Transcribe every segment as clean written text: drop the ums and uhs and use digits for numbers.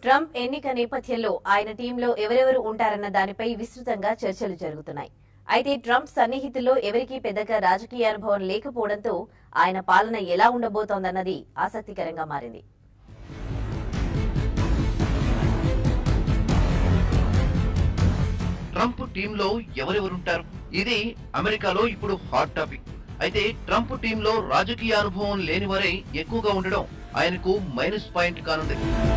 Trump ఎన్నిక నేపథ్యంలో ఆయన టీంలో ఎవరెవరు ఉంటారన్న దానిపై విస్తృతంగా చర్చలు జరుగుతున్నాయి. అయితే ట్రంప్ సన్నిహితుల్లో ఎవరికీ పెద్దగా రాజకీయ అనుభవం లేకపోవడంతో ఆయన పాలన ఎలా ఉండబోతోందన్నది ఆసక్తికరంగా మారింది. ట్రంప్ టీంలో ఎవరెవరుంటారు? ఇది అమెరికాలో ఇప్పుడు హాట్ టాపిక్. అయితే ట్రంప్ టీంలో రాజకీయ అనుభవం లేని వారే ఎక్కువగా ఉండడం ఆయనకు మైనస్ పాయింట్ కానుంది.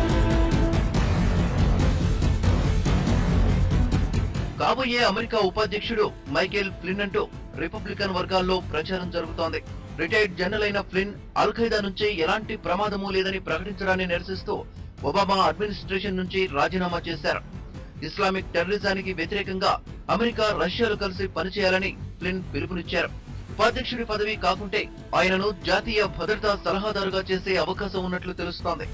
కాబోయే అమెరికా ఉపాధ్యక్షుడు మైకేల్ ఫ్లిన్ అంటూ రిపబ్లికన్ వర్గాల్లో ప్రచారం జరుగుతోంది. రిటైర్డ్ జనరల్ అయిన ఫ్లిన్ అల్-ఖైదా నుంచి ఎలాంటి ప్రమాదమూ లేదని ప్రకటించడాన్ని నిరసిస్తూ ఒబామా అడ్మినిస్ట్రేషన్ నుంచి రాజీనామా చేశారు. ఇస్లామిక్ టెర్రరిజానికి వ్యతిరేకంగా అమెరికా, రష్యాలు కలిసి పనిచేయాలని ఫ్లిన్ పిలుపునిచ్చారు. ఉపాధ్యక్షుడి పదవి కాకుంటే ఆయనను జాతీయ భద్రతా సలహాదారుగా చేసే అవకాశం ఉన్నట్లు తెలుస్తోంది.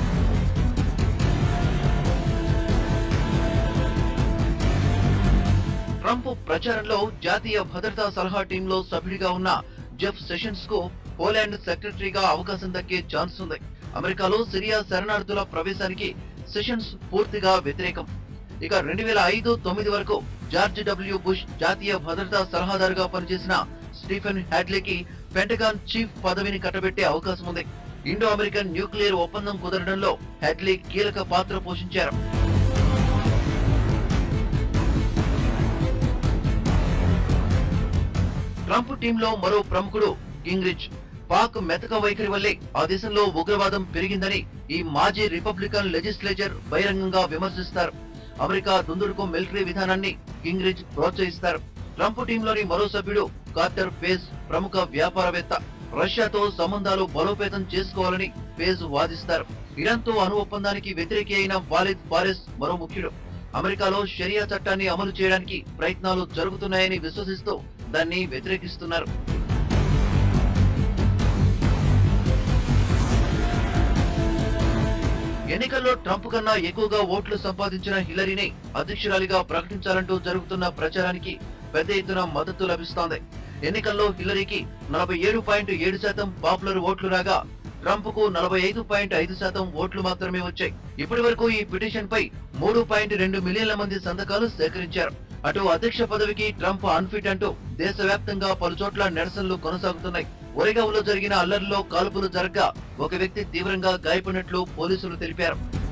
ట్రంప్ ప్రచారంలో జాతీయ భద్రతా సలహా టీంలో సభ్యుడిగా ఉన్న జెఫ్ సెషన్స్ కు పోలాండ్ సెక్రటరీగా అవకాశం దక్కే ఛాన్స్ ఉంది. అమెరికాలో సిరియా శరణార్థుల ప్రవేశానికి సెషన్స్ పూర్తిగా వ్యతిరేకం. ఇక 2005-09 వరకు జార్జ్ డబ్ల్యూ బుష్ జాతీయ భద్రతా సలహాదారుగా పనిచేసిన స్టీఫెన్ హ్యాడ్లీకి పెంటగాన్ చీఫ్ పదవిని కట్టబెట్టే అవకాశం ఉంది. ఇండో అమెరికన్ న్యూక్లియర్ ఒప్పందం కుదరడంలో హ్యాడ్లీ కీలక పాత్ర పోషించారు. ట్రంప్ టీంలో మరో ప్రముఖుడు గింగ్రిచ్. పాక్ మెతక వైఖరి వల్లే ఆ దేశంలో ఉగ్రవాదం పెరిగిందని ఈ మాజీ రిపబ్లికన్ లెజిస్లేచర్ బహిరంగంగా విమర్శిస్తారు. అమెరికా దుందుడుకు మిలిటరీ విధానాన్ని గింగ్రిచ్ ప్రోత్సహిస్తారు. ట్రంప్ టీంలోని మరో సభ్యుడు కార్టర్ పేజ్, ప్రముఖ వ్యాపారవేత్త. రష్యాతో సంబంధాలు బలోపేతం చేసుకోవాలని పేజ్ వాదిస్తారు. ఇరాన్తో అణు ఒప్పందానికి వ్యతిరేకి అయిన వాలిద్ ఫారెస్ మరో ముఖ్యుడు. అమెరికాలో షరియా చట్టాన్ని అమలు చేయడానికి ప్రయత్నాలు జరుగుతున్నాయని విశ్వసిస్తూ దాన్ని వ్యతిరేకిస్తున్నారు. ఎన్నికల్లో ట్రంప్ కన్నా ఎక్కువగా ఓట్లు సంపాదించిన హిల్లరీని అధ్యక్షురాలిగా ప్రకటించాలంటూ జరుగుతున్న ప్రచారానికి పెద్ద ఎత్తున మద్దతు లభిస్తోంది. ఎన్నికల్లో హిల్లరీకి 47.7% పాపులర్ ఓట్లు రాగా ట్రంప్ కు 45.5% ఓట్లు మాత్రమే వచ్చాయి. ఇప్పటి వరకు ఈ పిటిషన్ పై 3.2 మిలియన్ల మంది సంతకాలు సేకరించారు. అటు అధ్యక్ష పదవికి ట్రంప్ అన్ఫిట్ అంటూ దేశవ్యాప్తంగా పలుచోట్ల నిరసనలు కొనసాగుతున్నాయి. ఒరెగావ్లో జరిగిన అల్లర్లో కాల్పులు జరగ్గా ఒక వ్యక్తి తీవ్రంగా గాయపడినట్లు పోలీసులు తెలిపారు.